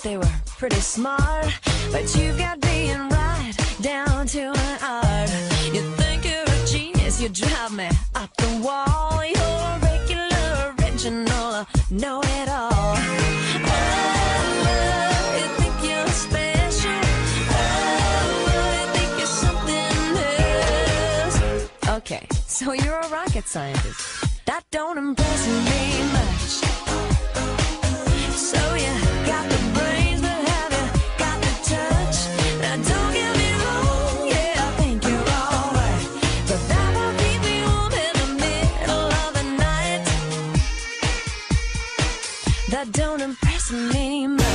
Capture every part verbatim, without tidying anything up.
they were pretty smart, but you got being right down to an art. You think you're a genius, you drive me up the wall. You're a regular, original, know-it-all. Oh, you think you're special. Oh, you think you're something else. Okay, so you're a rocket scientist. That don't impress me much. So you got the brains, but have you got the touch? Now don't get me wrong, yeah, I think you're alright, but that won't keep me warm in the middle of the night. That don't impress me much.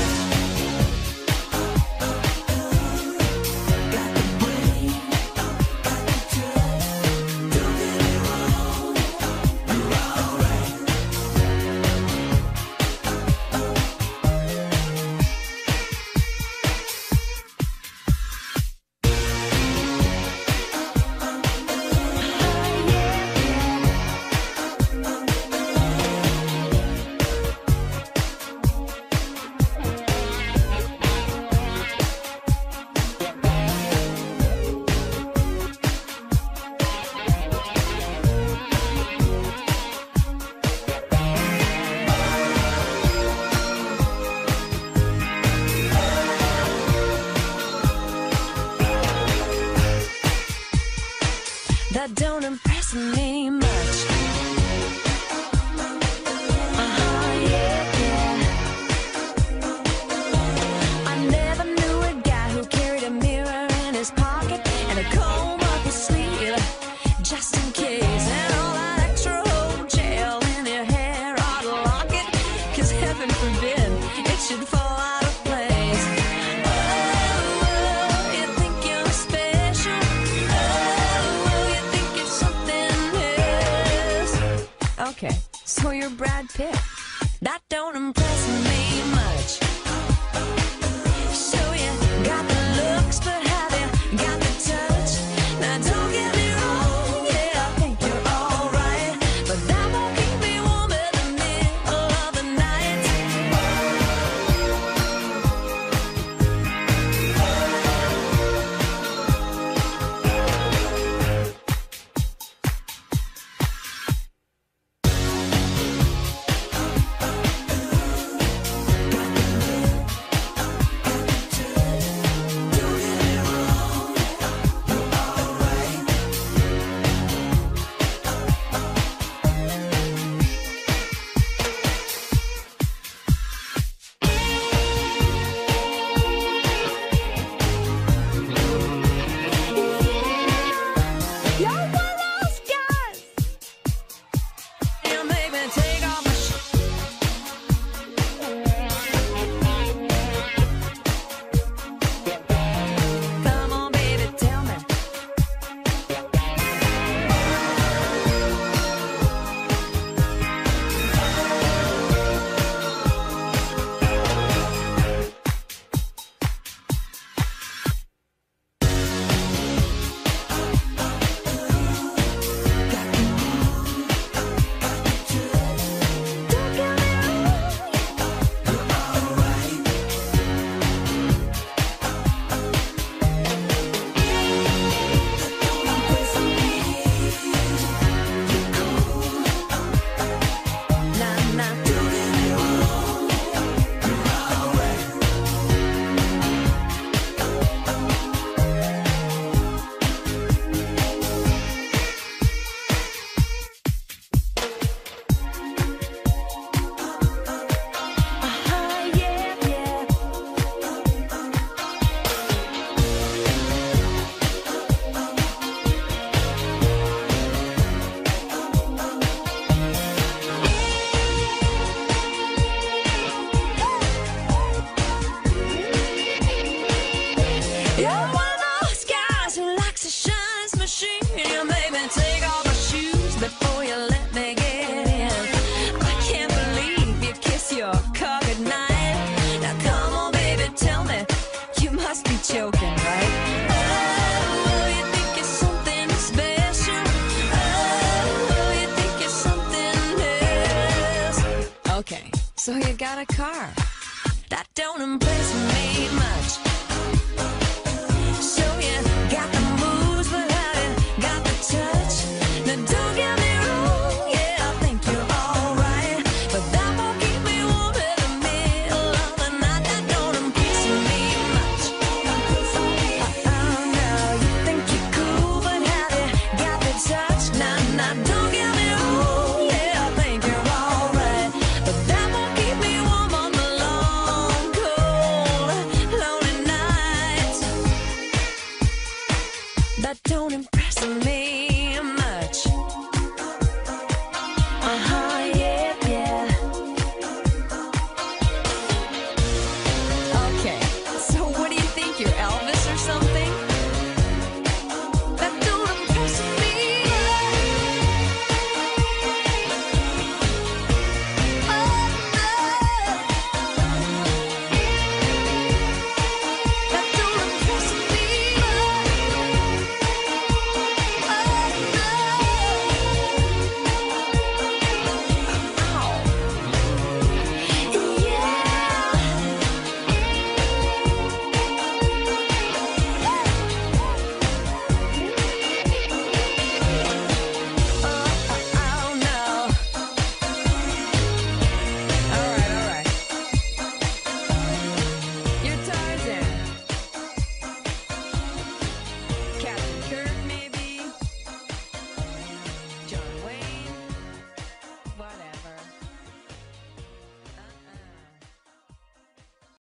That don't impress me much. Uh-huh, yeah, yeah. I never knew a guy who carried a mirror in his pocket and a comb up his sleeve, just in case. And all that extra old gel in your hair ought to lock it, 'cause heaven forbid it should fall out of place. Oh, you think you're special. Okay, so you're Brad Pitt. That don't impress me much. So you got the looks, but have you got the touch? Now don't get me wrong, yeah, I think you're alright, but that won't keep me warm in the middle of the night. So you got a car. That don't impress me.